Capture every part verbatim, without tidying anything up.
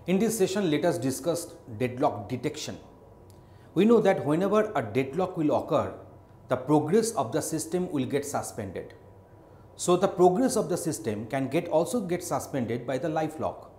In this session, let us discuss deadlock detection. We know that whenever a deadlock will occur, the progress of the system will get suspended. So the progress of the system can get also get suspended by the life lock.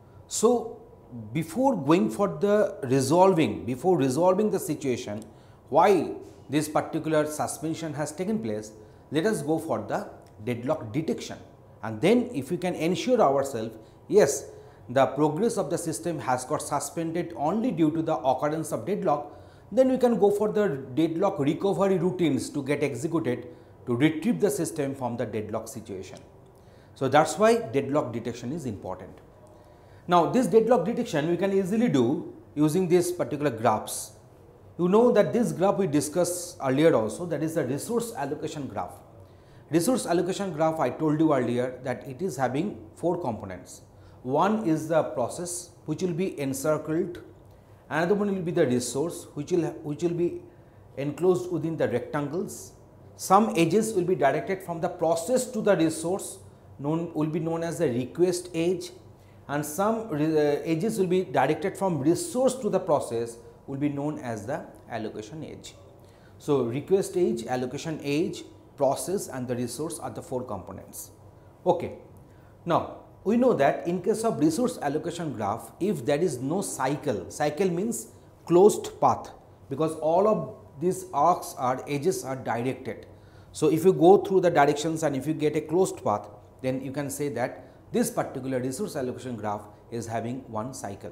So before going for the resolving, before resolving the situation, why this particular suspension has taken place, let us go for the deadlock detection. And then if we can ensure ourselves, yes, the progress of the system has got suspended only due to the occurrence of deadlock, then we can go for the deadlock recovery routines to get executed to retrieve the system from the deadlock situation. So that's why deadlock detection is important. Now this deadlock detection we can easily do using these particular graphs. You know that this graph we discussed earlier also, that is the resource allocation graph. Resource allocation graph, I told you earlier that it is having four components. One is the process which will be encircled, another one will be the resource which will, which will be enclosed within the rectangles. Some edges will be directed from the process to the resource, known will be known as the request edge, and some uh, edges will be directed from resource to the process will be known as the allocation edge. So request edge, allocation edge, process and the resource are the four components. Okay. Now we know that in case of resource allocation graph, if there is no cycle, cycle means closed path, because all of these arcs or edges are directed. So if you go through the directions and if you get a closed path, then you can say that this particular resource allocation graph is having one cycle.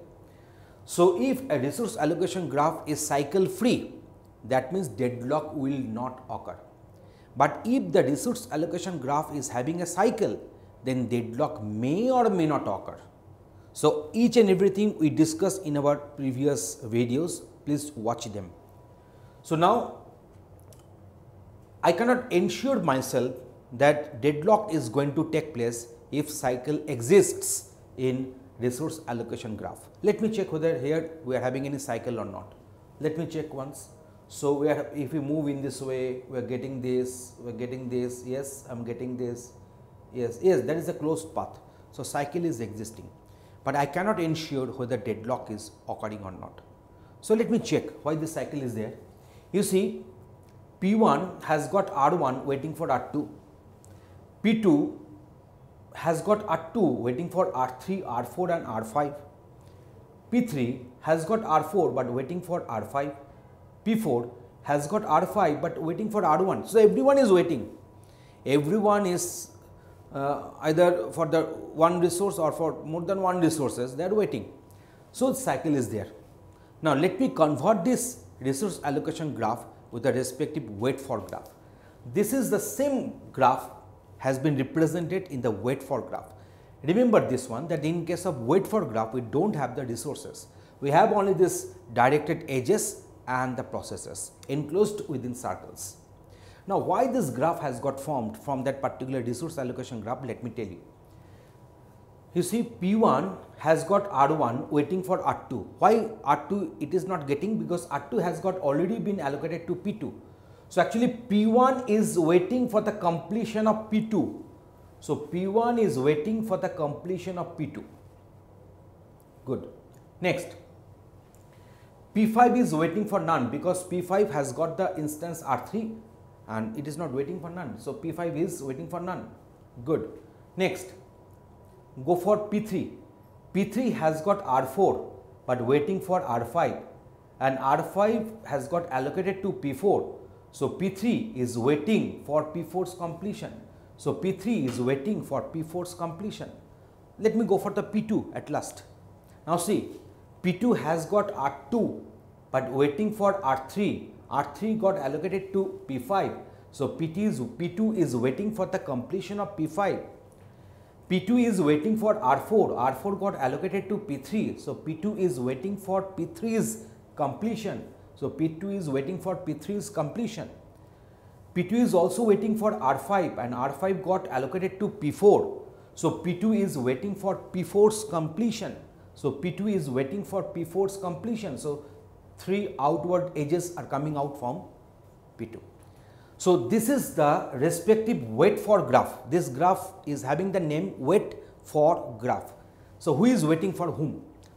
So if a resource allocation graph is cycle free, that means deadlock will not occur. But if the resource allocation graph is having a cycle, then deadlock may or may not occur. So each and everything we discussed in our previous videos, please watch them. So now I cannot ensure myself that deadlock is going to take place if cycle exists in resource allocation graph. Let me check whether here we are having any cycle or not. Let me check once. So we are, if we move in this way, we are getting this, we are getting this, yes, I am getting this, yes, yes, that is a closed path. So cycle is existing, but I cannot ensure whether deadlock is occurring or not. So let me check why this cycle is there. You see, P one has got R one waiting for R two, P two has got R two waiting for R three, R four and R five, P three has got R four but waiting for R five, P four has got R five but waiting for R one. So everyone is waiting, everyone is uh, either for the one resource or for more than one resources, they are waiting. So the cycle is there. Now let me convert this resource allocation graph with the respective wait for graph. This is the same graph has been represented in the wait for graph. Remember this one, that in case of wait for graph we do not have the resources, we have only this directed edges and the processes enclosed within circles. Now why this graph has got formed from that particular resource allocation graph, let me tell you. You see, P one has got R one waiting for R two. Why R two it is not getting? Because R two has got already been allocated to P two. So actually P one is waiting for the completion of P two. So P one is waiting for the completion of P two. Good. Next, P five is waiting for none because P five has got the instance R three and it is not waiting for none. So P five is waiting for none. Good. Next, go for P three. P three has got R four but waiting for R five, and R five has got allocated to P four. So P three is waiting for P four's completion. So P three is waiting for P four's completion. Let me go for the P two at last. Now see, P two has got R two but waiting for R three. R three got allocated to P five. So P two is, P two is waiting for the completion of P five. P two is waiting for R four. R four got allocated to P three. So P two is waiting for P three's completion. So P two is waiting for P three's completion. P two is also waiting for R five and R five got allocated to P four. So P two is waiting for P four's completion. So P two is waiting for P four's completion. So three outward edges are coming out from P two. So this is the respective wait for graph. This graph is having the name wait for graph. So who is waiting for whom?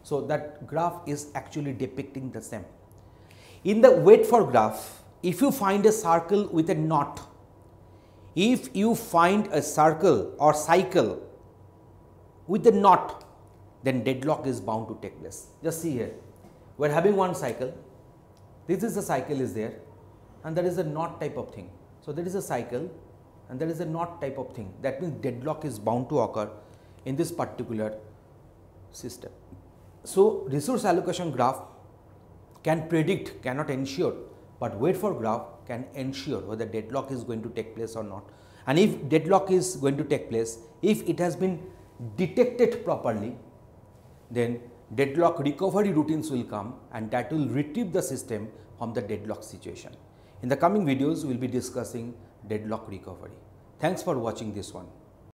So that graph is actually depicting the same. In the wait for graph, if you find a circle with a knot, if you find a circle or cycle with a knot, then deadlock is bound to take place. Just see here, we are having one cycle, this is the cycle is there, and there is a knot type of thing. So there is a cycle and there is a knot type of thing. That means deadlock is bound to occur in this particular system. So resource allocation graph can predict, cannot ensure, but wait for graph can ensure whether deadlock is going to take place or not. And if deadlock is going to take place, if it has been detected properly, then deadlock recovery routines will come and that will retrieve the system from the deadlock situation. In the coming videos, we will be discussing deadlock recovery. Thanks for watching this one.